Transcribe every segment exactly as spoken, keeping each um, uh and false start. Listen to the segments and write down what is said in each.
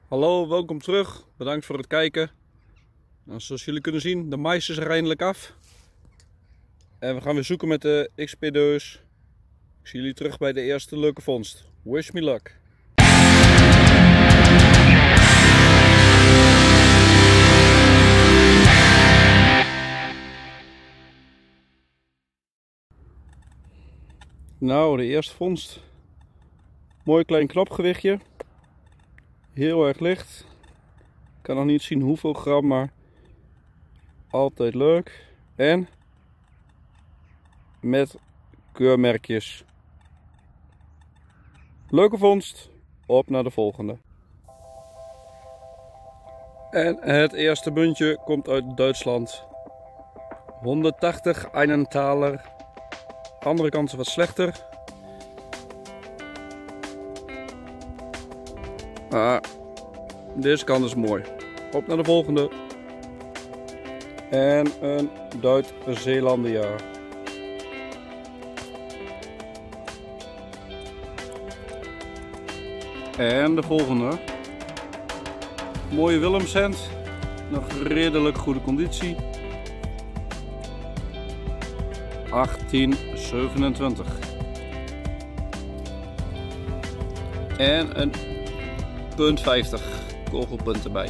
Hallo, welkom terug. Bedankt voor het kijken. Nou, zoals jullie kunnen zien, de mais is er eindelijk af. En we gaan weer zoeken met de X P Deus. Ik zie jullie terug bij de eerste leuke vondst. Wish me luck. Nou, de eerste vondst. Mooi klein knapgewichtje. Heel erg licht. Ik kan nog niet zien hoeveel gram, maar altijd leuk. En met keurmerkjes. Leuke vondst. Op naar de volgende. En het eerste muntje komt uit Duitsland. honderdtachtig Einenthaler. Andere kant is wat slechter. Ah, deze kant is mooi. Op naar de volgende. En een Duits-Zeelandia. En de volgende. Mooie Willemshand. Nog redelijk goede conditie. achttien zevenentwintig. En een punt vijftig kogelpunt erbij.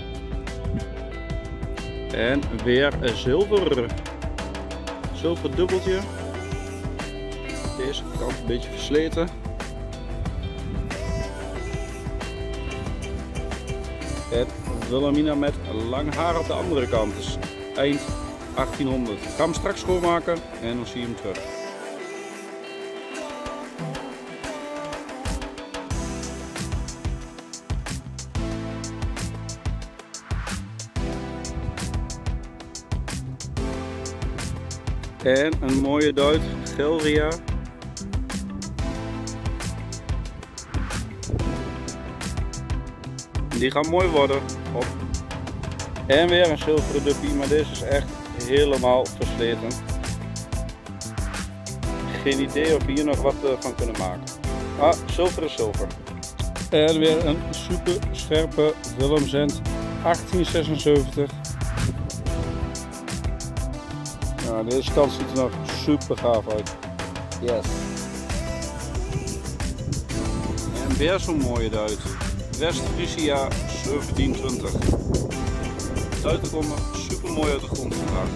En weer een zilver. Zilver dubbeltje. Deze kant een beetje versleten. En Wilhelmina met lang haar op de andere kant. Dus eind achttienhonderd. Ik ga hem straks schoonmaken en dan zie je hem terug. En een mooie Duit Gelria. Die gaan mooi worden. Op. En weer een zilveren duppie, maar deze is echt helemaal versleten. Geen idee of we hier nog wat van kunnen maken. Ah, zilver is zilver. En weer een super scherpe Willemshand achttien zesenzeventig. Nou, deze kant ziet er nog super gaaf uit. Yes. En weer zo'n mooie Duit. West-Frisia zeventien twintig. Duiten komen super mooi uit de grond vandaag.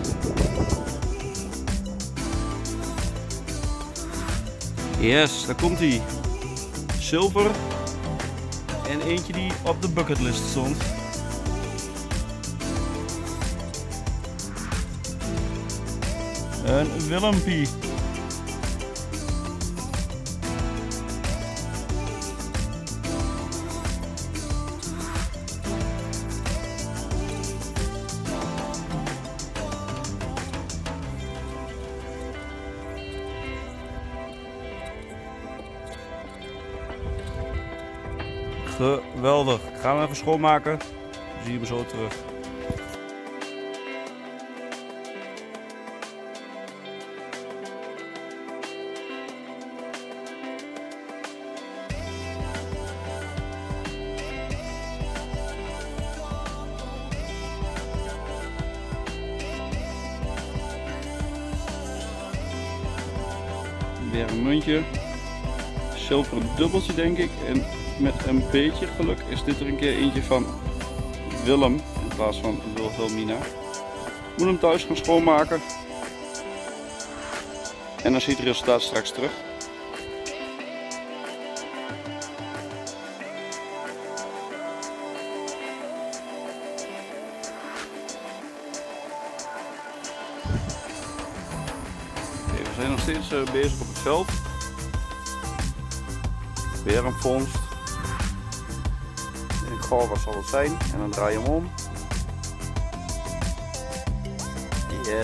Yes, daar komt hij. Zilver. En eentje die op de bucketlist stond. Een Willempie. Geweldig. Ik ga hem even schoonmaken. Dan zie je me zo terug. Weer een muntje. Zilveren dubbeltje denk ik. En met een beetje geluk is dit er een keer eentje van Willem in plaats van Wilhelmina. Ik moet hem thuis gaan schoonmaken. En dan ziet het resultaat straks terug. Okay, we zijn nog steeds uh, bezig op het veld. Weer een vondst. En goh, wat zal het zijn? En dan draai je hem om. Yes.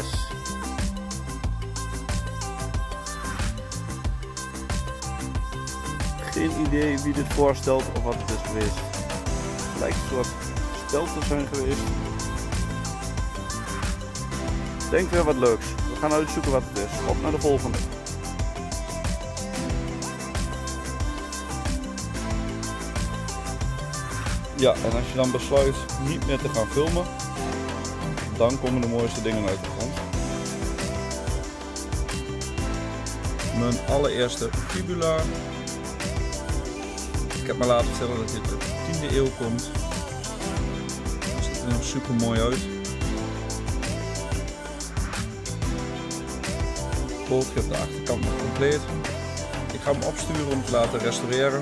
Geen idee wie dit voorstelt of wat het is geweest. Het lijkt een soort spel te zijn geweest. Denk weer wat leuks. We gaan uitzoeken wat het is. Op naar de volgende. Ja, en als je dan besluit niet meer te gaan filmen, dan komen de mooiste dingen uit de grond. Mijn allereerste fibula. Ik heb me laten vertellen dat dit uit de tiende eeuw komt. Het ziet er nog super mooi uit. Het bootje op de achterkant nog compleet. Ik ga hem opsturen om te laten restaureren.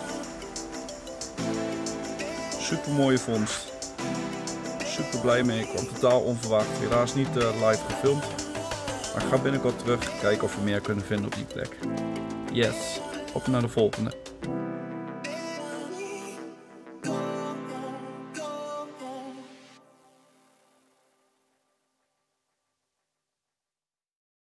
Super mooie vondst. Super blij mee. Ik kwam totaal onverwacht. Helaas niet uh, live gefilmd. Maar ik ga binnenkort terug kijken of we meer kunnen vinden op die plek. Yes, op naar de volgende.